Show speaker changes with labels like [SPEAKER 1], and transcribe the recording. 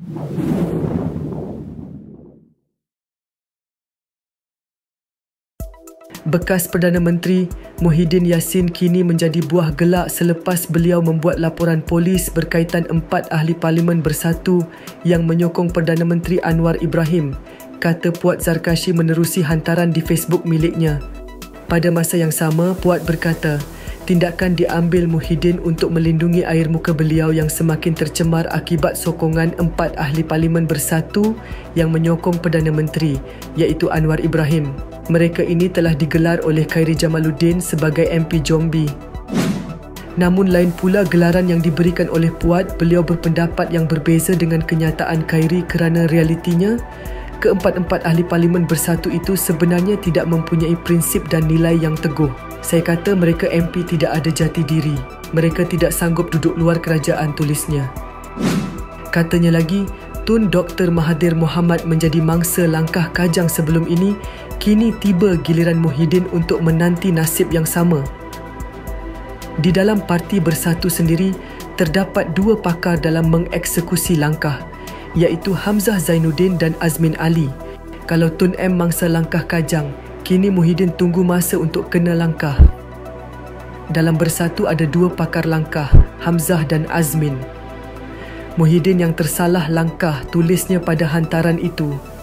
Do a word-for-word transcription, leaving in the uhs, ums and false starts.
[SPEAKER 1] Bekas Perdana Menteri Muhyiddin Yassin kini menjadi buah gelak selepas beliau membuat laporan polis berkaitan empat ahli parlimen bersatu yang menyokong Perdana Menteri Anwar Ibrahim, kata Puat Zarkashi menerusi hantaran di Facebook miliknya. Pada masa yang sama, Puat berkata, tindakan diambil Muhyiddin untuk melindungi air muka beliau yang semakin tercemar akibat sokongan empat ahli parlimen bersatu yang menyokong Perdana Menteri, iaitu Anwar Ibrahim. Mereka ini telah digelar oleh Khairi Jamaluddin sebagai M P Jambi. Namun lain pula gelaran yang diberikan oleh Puat, beliau berpendapat yang berbeza dengan kenyataan Khairi kerana realitinya, keempat-empat ahli parlimen bersatu itu sebenarnya tidak mempunyai prinsip dan nilai yang teguh. Saya kata mereka M P tidak ada jati diri. Mereka tidak sanggup duduk luar kerajaan, tulisnya. Katanya lagi, Tun Doktor Mahathir Mohamad menjadi mangsa langkah kajang sebelum ini, kini tiba giliran Muhyiddin untuk menanti nasib yang sama. Di dalam Parti Bersatu sendiri, terdapat dua pakar dalam mengeksekusi langkah, iaitu Hamzah Zainuddin dan Azmin Ali. Kalau Tun M mangsa langkah kajang, kini Muhyiddin tunggu masa untuk kena langkah. Dalam Bersatu ada dua pakar langkah, Hamzah dan Azmin. Muhyiddin yang tersalah langkah, tulisnya pada hantaran itu.